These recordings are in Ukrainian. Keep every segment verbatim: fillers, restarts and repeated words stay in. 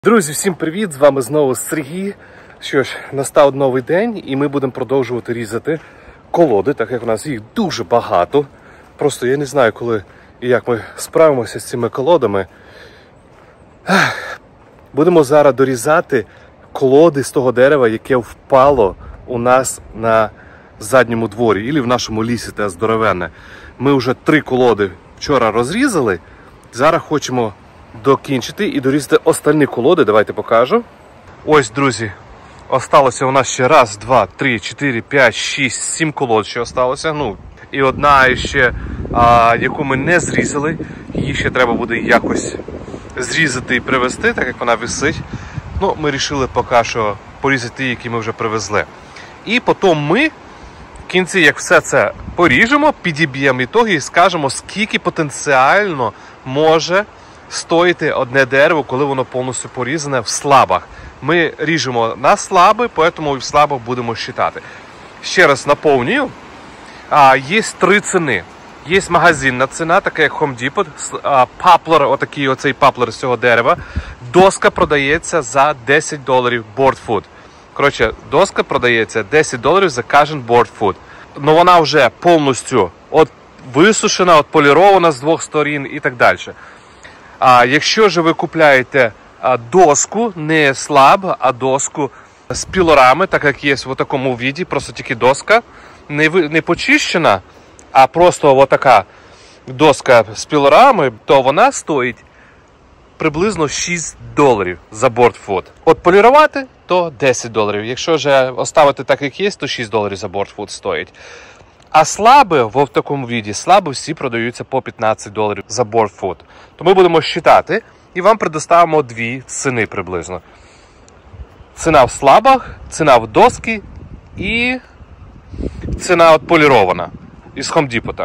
Друзі, всім привіт! З вами знову Сергій. Що ж, настав новий день і ми будемо продовжувати різати колоди, так як у нас їх дуже багато. Просто я не знаю, коли і як ми справимося з цими колодами. Будемо зараз дорізати колоди з того дерева, яке впало у нас на задньому дворі, або в нашому лісі, те здоровенне. Ми вже три колоди вчора розрізали, зараз хочемо докінчити і дорізати остальні колоди. Давайте покажу. Ось, друзі, осталося у нас ще раз, два, три, чотири, п'ять, шість, сім колод ще осталося. Ну, і одна ще, а, яку ми не зрізали, її ще треба буде якось зрізати і привезти, так як вона висить. Ну, ми вирішили поки що порізати ті, які ми вже привезли. І потім ми в кінці, як все це поріжемо, підіб'ємо ітоги і скажемо, скільки потенціально може стоїти одне дерево, коли воно повністю порізане в слабах. Ми ріжемо на слаби, тому і в слабах будемо считати. Ще раз наповнюю. А, є три ціни. Є магазинна ціна, така як Home Depot, а, паплер, отакий оцей паплер з цього дерева. Доска продається за десять доларів board foot. Коротше, доска продається десять доларів за кожен board foot. Но вона вже повністю от висушена, от полірована з двох сторін і так далі. А якщо ж ви купляєте а, доску, не слаб, а доску з пілорами, так як є в такому віді, просто тільки доска, не, не почищена, а просто отака доска з пілорами, то вона стоїть приблизно шість доларів за board-foot. От полірувати, то десять доларів. Якщо ж оставити так, як є, то шість доларів за board-foot стоїть. А слаби в такому віді, слаби всі продаються по п'ятнадцять доларів за board-foot. То ми будемо считати і вам предоставимо дві ціни приблизно. Ціна в слабах, ціна в доски і ціна от полірована із Home Depot.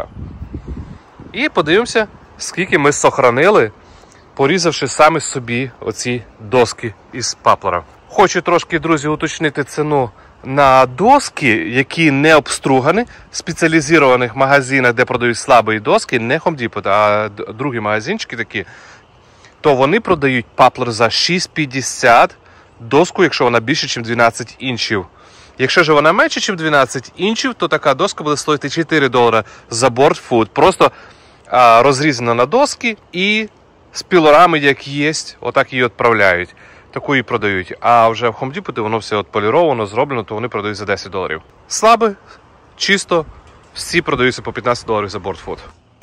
І подивимося, скільки ми сохранили, порізавши самі собі оці доски із паплера. Хочу трошки, друзі, уточнити ціну на доски, які не обстругані, в спеціалізованих магазинах, де продають слабі доски, не Home Depot, а другі магазинчики такі, то вони продають паплер за шість п'ятдесят доску, якщо вона більше, ніж дванадцять інчів. Якщо ж вона менше, ніж дванадцять інчів, то така доска буде стоїти чотири долари за board-foot. Просто а, розрізана на доски і з пілорами, як є, отак її відправляють. Таку і продають. А вже в Home Depot воно все от поліровано, зроблено, то вони продають за десять доларів. Слабе, чисто, всі продаються по п'ятнадцять доларів за board-foot.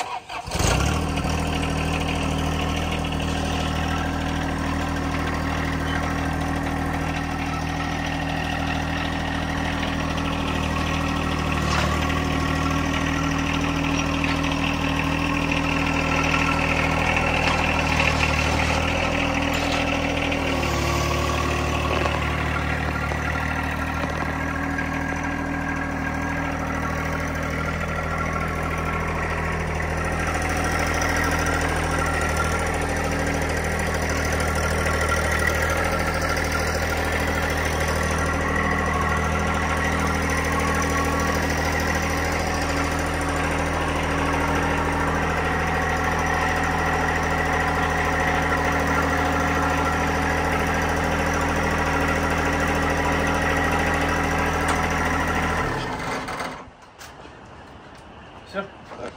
Все?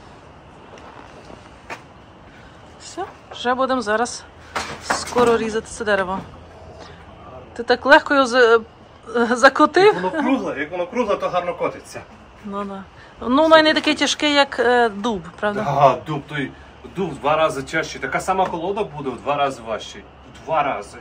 Все, вже будемо зараз скоро різати це дерево. Ти так легко його за... закотив? Як воно кругле, як воно кругле, то гарно котиться. Ну, да. Ну, воно не такий тяжкий, як е, дуб, правда? Ага, дуб, той дуб в два рази тяжчий. Така сама колода буде в два рази важчий. В два рази.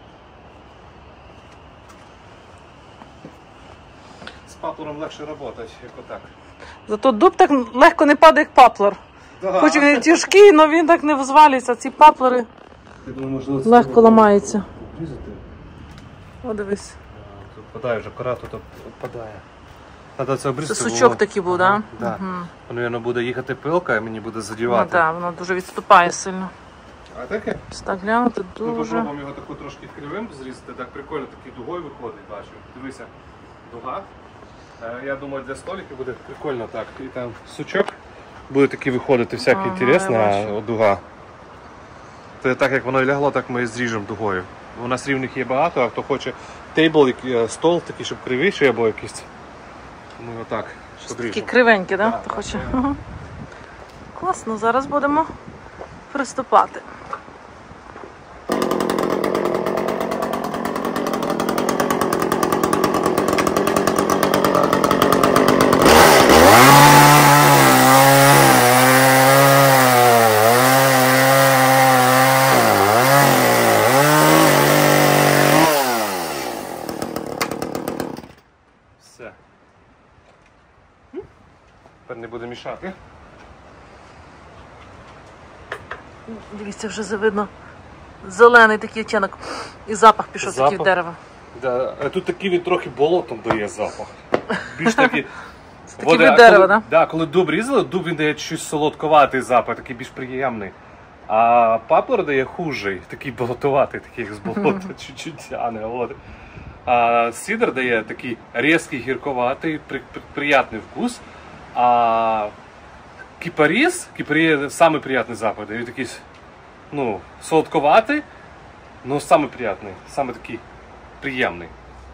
З паплером легше працювати, як отак. Зато дуб так легко не падає, як паплер. Да. Хоч він і тяжкий, але він так не взвалюється. Ці паплери легко ламаються. О, дивись. Тут впадає вже кора, тут впадає. Треба це обрізати. Це сучок такий був, так? Да? Так. Угу. Воно, мабуть, буде їхати пилка, і мені буде Ну задівати. так, воно дуже відступає сильно. А таке? Так глянути Ми дуже. попробуємо його таку трошки кривим зрізати, так прикольно, такий дугою виходить, бачу. Дивися, дуга. Я думаю, для столиків буде прикольно так. І там сучок буде такий виходити, всяке ага, інтересне, а дуга. То так як воно і лягло, так ми і зріжемо дугою. У нас рівних є багато, а хто хоче тейбл, стол такий, щоб кривіший або якийсь. Ми отак Такі подріжемо. кривенькі, так? Так, Хто так, хоче. так. Ага. Класно, зараз будемо приступати. Все. Тепер не буде мішати. Дивіться, вже видно зелений такий оттінок. І запах пішов Запах? такий дерева. Да. А тут такий він трохи болотом дає запах. Більш такий. Це такий від дерева, так? Да, коли дуб різали, дуб він дає щось солодковатий запах, такий більш приємний. А папор дає хужий, такий болотоватий, такий як з болота, чуть-чуть тяне. От. А сідр дає такий різкий, гірковатий, при, при, приятний вкус. А кипарис, кипарис самый приятный запах, дає такий, ну, солодковатий, но самый приятный, самый такий приємний.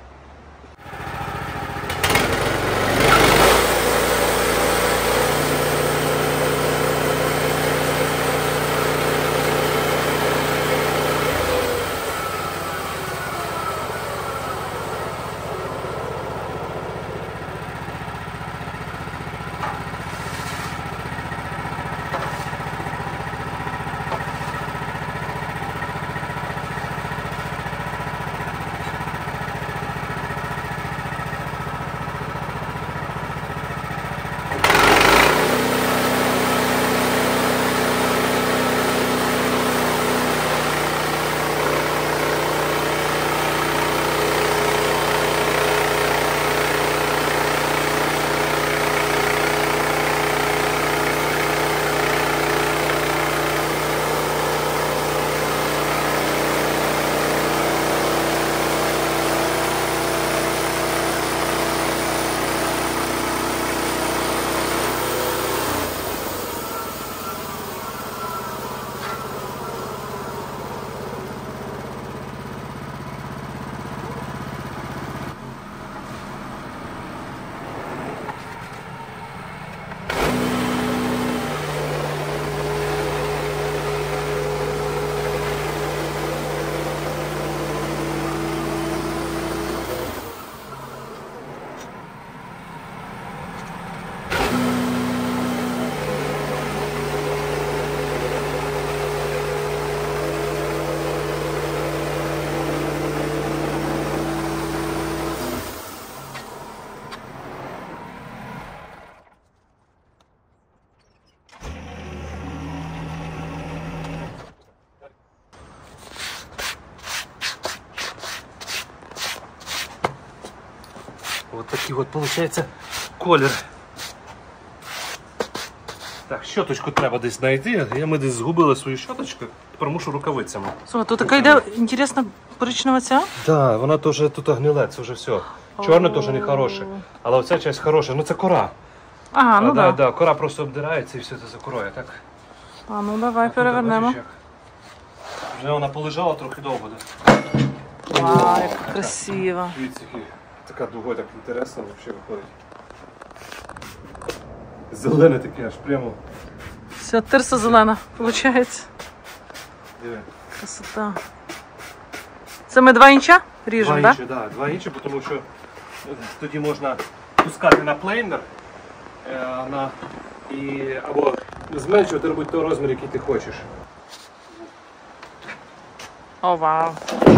Вот такий от получається колір. Так, щоточку треба десь знайти. Я ми десь згубили свою щоточку, тепер мушу рукавицями. Слухай, тут така йде інтересна коричнева ця. Так, да, вона теж тут гниле, це вже все. Чорне теж не хороше, але оця часть хороша. Ну це кора. Ага, ну а, да. да, да. Кора просто обдирається і все це закроє, так? А ну давай перевернемо. Бачиш, як? Вже вона полежала трохи довго. Да? Вау, як красиво. Дивіться, така дугою так інтересно взагалі виходить. Зелене таке, аж прямо. Все, тирса зелена, виходить. Диви. Красота. Це ми два інча ріжемо, Два так? інчі, да? Два інчі, тому що тоді можна пускати на плейнер е, на, і, або зменшувати, робити той розмір, який ти хочеш. О, вау.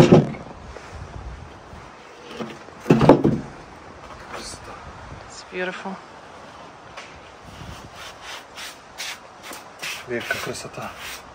It's beautiful. Яка красота.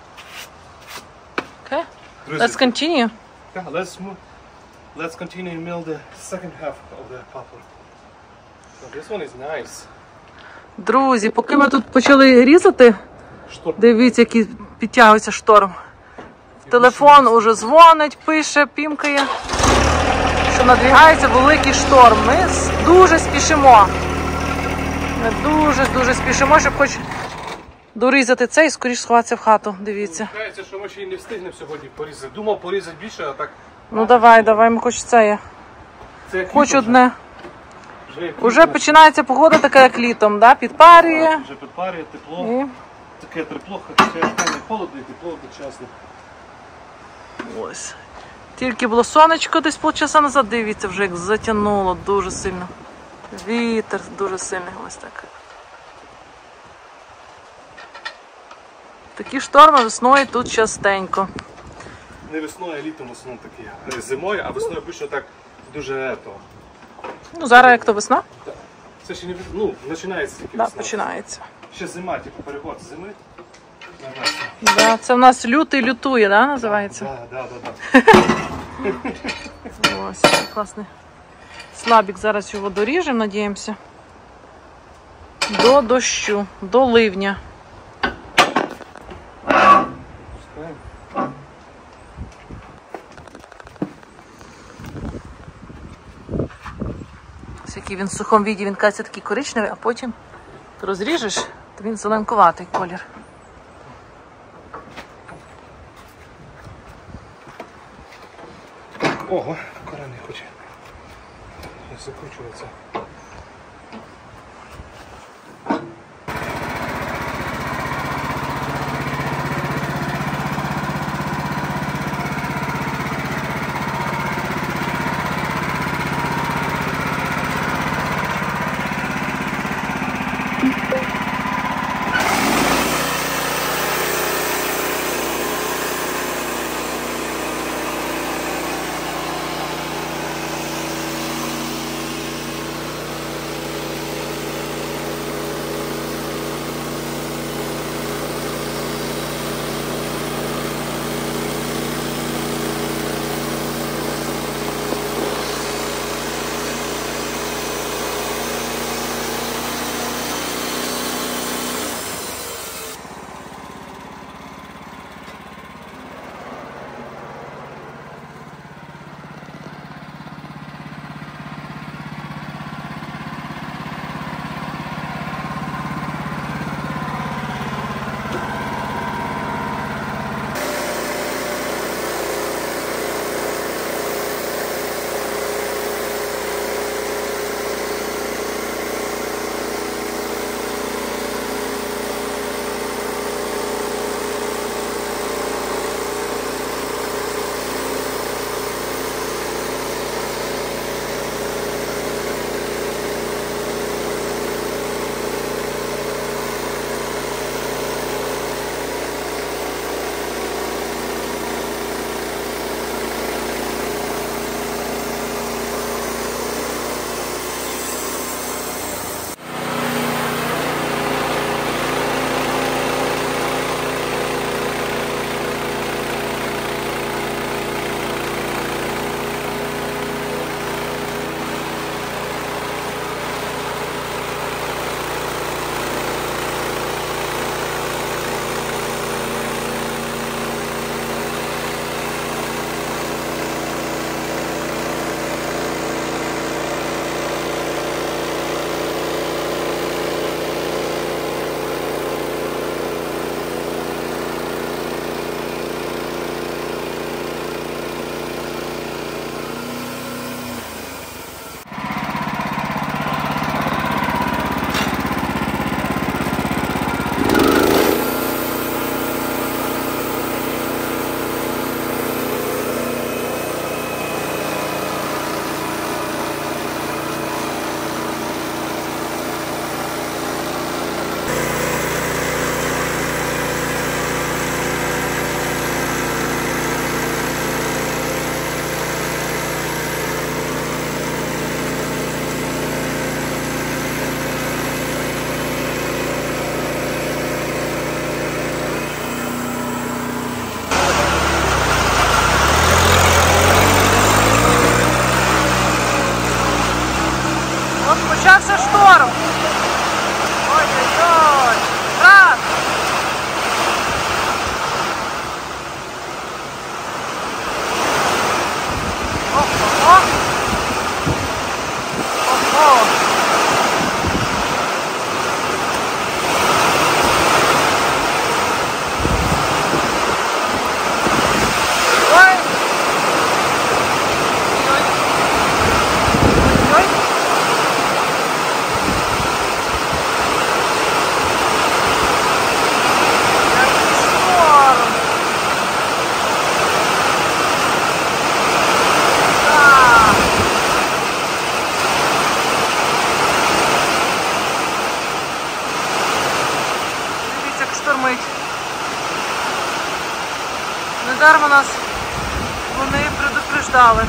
Okay, Друзі, let's continue. yeah, let's, move, let's continue to mill the second half of the poplar. So this one is nice. Друзі, поки ми тут почали різати, Штор. дивіться, який підтягується шторм. В телефон уже дзвонить, пише, пімкає, що надвігається великий шторм. Ми с- дуже спішимо. Ми дуже-дуже спішимо, щоб хоч дорізати це і скоріш сховатися в хату. Дивіться. Виявляється, що ми ще й не встигнемо сьогодні порізати. Думав порізати більше, а так Ну давай, давай, ми хоч це є. Це як Хоч літо одне. Вже, як Уже літо. починається погода така, як літом, да? Підпарює. Вже підпарює, тепло. І... Таке тепло, хоча не холодно і тепло одночасно. Ось. Тільки було сонечко десь полчаса назад, дивіться, вже як затягнуло дуже сильно. Вітер дуже сильний, ось так. Такі шторми весною тут частенько. Не весною, а літом в основному такі. Зимою, а весною обично так дуже ето. Ну зараз як то весна? Це ще не весна. Ну, починається тільки Да, весна. починається. Ще зима, типу переход з зими. на весну. Да, це в нас лютий лютує, да, називається? Да, да, да, да. Ось, який класний. Слабік, зараз його доріжемо, надіємося. До дощу, до ливня. Ось який він в сухому віді, він кажеться такий коричневий, а потім ти розріжеш, то він зеленкуватий колір. Ого, кора не хоче. Не закручується. покидали.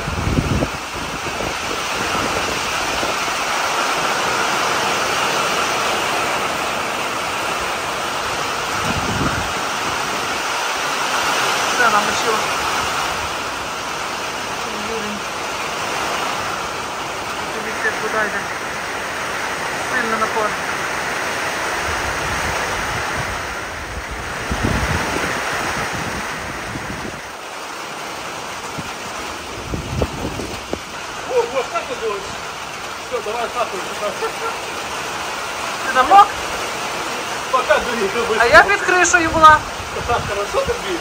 Все намочило. Дивіться, як вода йде. Сильно напор. Все, давай хату. Ти намок? Пока доїду. А я під кришею була. Так, хорошо тобі?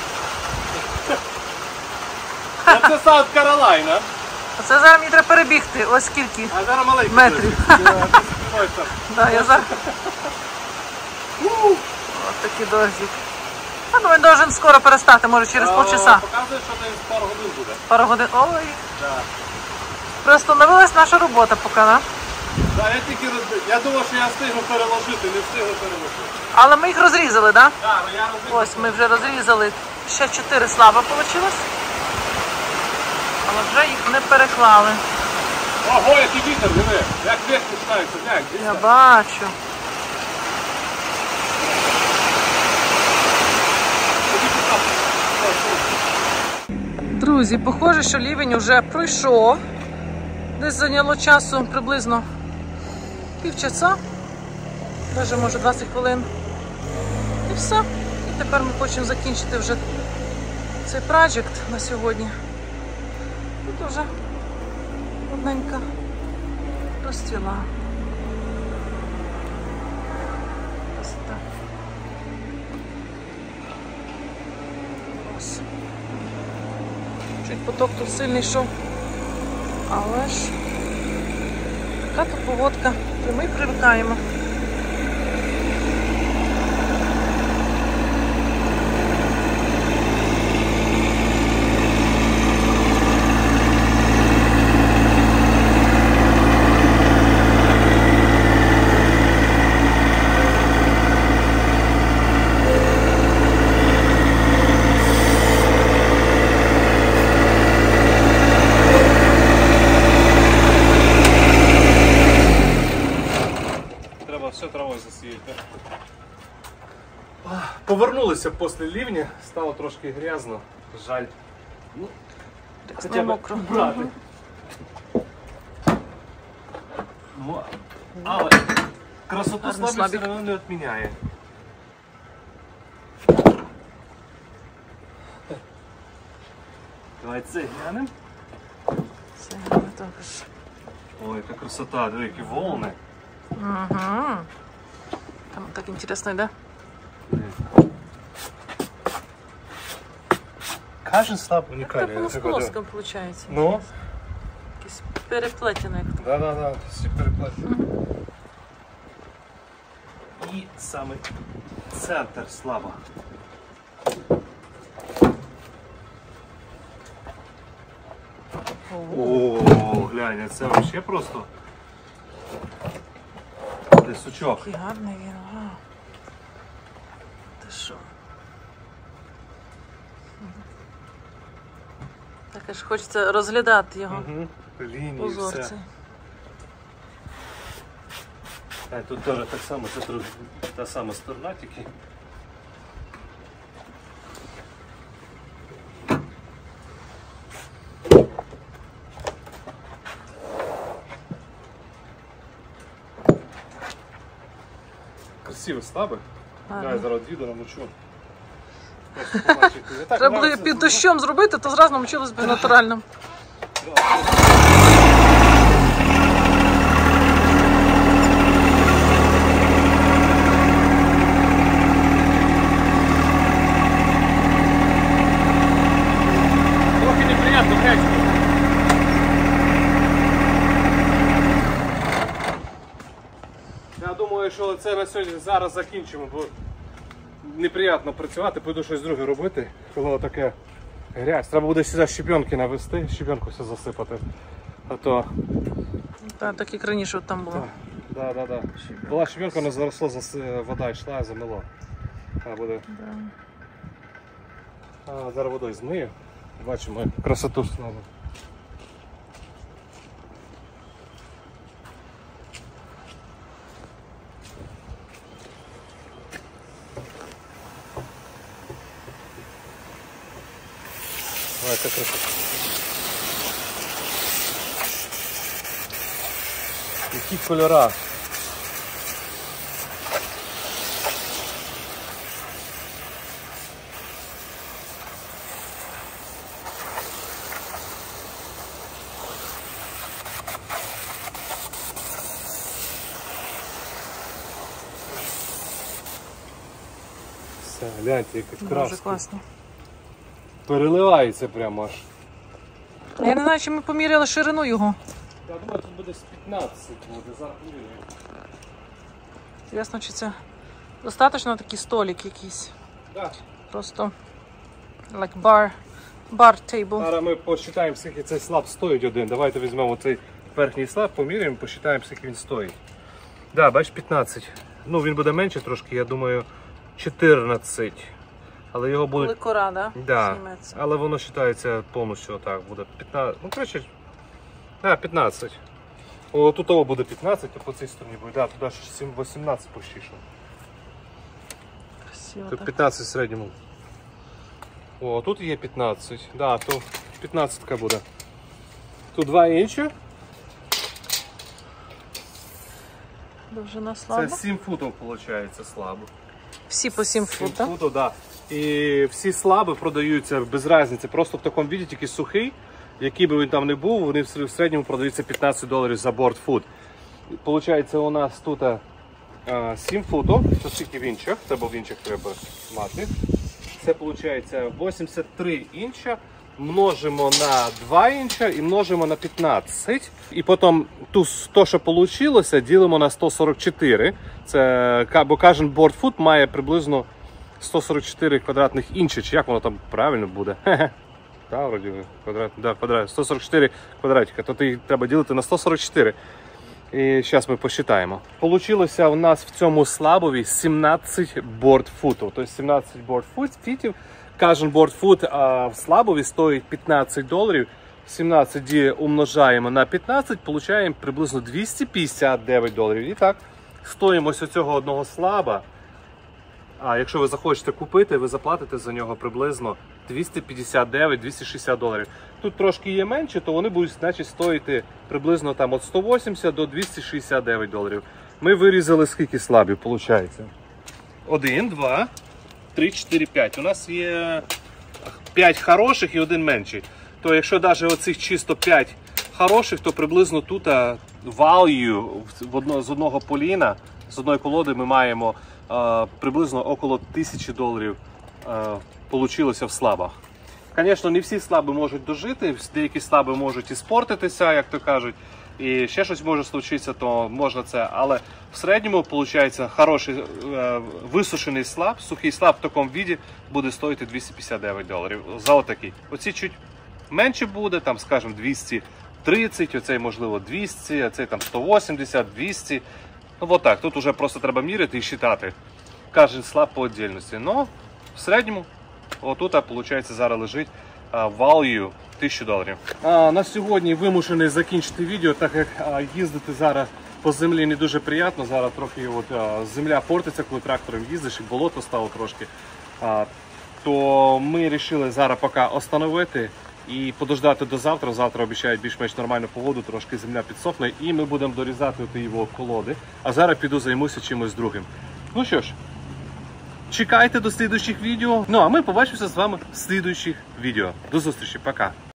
Це Саут Каролайна. Оце зараз мені треба перебігти. Ось скільки. А зараз маленький. Метрів. Метрів. Да, я зараз. Ось такий дождик. А ну він должен скоро перестати, може через полчаса. Показує, що десь пару годин буде. Пару годин. Ой. Так. Приостановилась наша робота поки, да? Да, я тільки розбив. Я думав, що я встигну переложити, не встигну переложити. Але ми їх розрізали, так? Да? Так, я розбив. Ось ми вже розрізали. Ще чотири слаба вийшло. Але вже їх не переклали. Ого, який вітер, диви. Як вверх починається. Як, десь Я так. бачу. Друзі, похоже, що лівень вже пройшов. Десь зайняло часу приблизно півчаса, навіть може двадцять хвилин. І все. І тепер ми хочемо закінчити вже цей проєкт на сьогодні. Тут вже одненька розцвіла. Ось так. Ось. Чуть поток тут сильний йшов. Але ж така то погодка, то ми привикаємо. Все травою засіяти. Повернулися після лівня, стало трошки грязно, жаль. Ну, хоча б мокро. брати. Ну, але красоту Гарний слабість слабік. все одно не відміняє. Давай це глянемо. Це не також. Ой, яка красота, диви, які волни. Угу. Там так інтересно йде. Кожен став Так унікальний. воно з колоском виходить. Ну? Якесь переплетене. як то. Да, да, да, всі переплетені. І саме центр слаба. О, глянь, це взагалі просто лисучок. Який гарний він. Ага. Ти що? Так аж хочеться розглядати його. Угу. Лінії, Узор все. цей. А тут теж так само, це трохи та сама сторона тільки. Красиві стаби. Гарно. Я зараз відео намочу. Просто побачити. Я так Треба було нравиться під з- дощом зробити, то зразу навчилось би натуральним. Трохи неприємно гречку. Я думаю, що це на сьогодні зараз закінчимо, бо неприємно працювати, буду щось друге робити, коли таке грязь. Треба буде сюди щебенки навести, щебенку все засипати. А то Так, так як раніше от там було. да, да, да. Була щебенка, вона заросло, заси- вода йшла і замило. А буде. А, зараз водою змию. Бачимо красоту знову. Ой, це красиво. Які кольора. Все, гляньте, якась Дуже краска. класно. Переливається прямо аж. Я не знаю, чи ми поміряли ширину його. Я думаю, тут буде з п'ятнадцять буде, зараз поміряємо. Ясно, чи це достатньо такий столик якийсь. Да. Просто like bar, bar table. Зараз ми посчитаємо, скільки цей слаб стоїть один. Давайте візьмемо цей верхній слаб, поміряємо, посчитаємо, скільки він стоїть. Так, да, бачиш, п'ятнадцять. Ну, він буде менше трошки, я думаю, чотирнадцять. Але його буде... Коли кора, да? Да. Зніметься. Але воно вважається повністю отак, буде п'ятнадцять. Ну, коротше, а, п'ятнадцять. О, тут того буде п'ятнадцять, а по цій стороні буде. Да, туди ж вісімнадцять почти що. Красиво Тут так. п'ятнадцять в середньому. О, тут є п'ятнадцять. Да, то п'ятнадцять буде. Тут два інші. Довжина слабо. Це сім футів, виходить, слабо. Всі по сім фут, так? футів, да. І всі слаби продаються без різниці. Просто в такому віді, тільки сухий. Який би він там не був, вони в середньому продаються п'ятнадцять доларів за борт фут. Получається, у нас тут а, сім футів, це скільки в інчах, це бо в інчах треба мати. Це виходить вісімдесят три інча, множимо на два інча і множимо на п'ятнадцять. І потім ту, то, що вийшло, ділимо на сто сорок чотири. Це, бо кожен борт фут має приблизно сто сорок чотири квадратних інча, чи як воно там правильно буде. Так, вроді квадрат, да, квадрат, сто сорок чотири квадратика, то їх треба ділити на сто сорок чотири. І зараз ми посчитаємо. Получилося у нас в цьому слабові сімнадцять борт-футів. Тобто сімнадцять борт-футів. Кожен борт-фут в слабові стоїть п'ятнадцять доларів. сімнадцять умножаємо на п'ятнадцять, получаємо приблизно двісті п'ятдесят дев'ять доларів. І так, стоїмость цього одного слаба. А якщо ви захочете купити, ви заплатите за нього приблизно двісті п'ятдесят дев'ять - двісті шістдесят доларів. Тут трошки є менше, то вони будуть, значить, стоїти приблизно там від сто вісімдесят до двісті шістдесят дев'ять доларів. Ми вирізали скільки слабів, виходить? Один, два, три, чотири, п'ять. У нас є п'ять хороших і один менший. То якщо навіть оцих чисто п'ять хороших, то приблизно тут value з одного поліна, з одної колоди ми маємо Uh, приблизно около тисячі доларів uh, получилося в слабах. Звісно, не всі слаби можуть дожити, деякі слаби можуть і спортитися, як то кажуть, і ще щось може случитися, то можна це. Але в середньому, виходить, хороший uh, висушений слаб, сухий слаб в такому віді буде стоїти двісті п'ятдесят дев'ять доларів за отакий. Оці чуть менше буде, там, скажімо, двісті тридцять, оцей, можливо, двісті, а цей там сто вісімдесят, двісті. Ну, вот так, тут уже просто треба міряти і считати. Кожен слаб по віддільності. Ну, в середньому, отут, виходить, зараз лежить uh, value тисячу доларів. А, на сьогодні вимушений закінчити відео, так як а, їздити зараз по землі не дуже приємно. Зараз трохи от, а, земля портиться, коли трактором їздиш, і болото стало трошки. А, то ми вирішили зараз поки остановити і подождати до завтра. Завтра обіцяють більш-менш нормальну погоду, трошки земля підсохне, і ми будемо дорізати от його колоди. А зараз піду займуся чимось другим. Ну що ж, чекайте до слідуючих відео. Ну а ми побачимося з вами в слідуючих відео. До зустрічі, пока!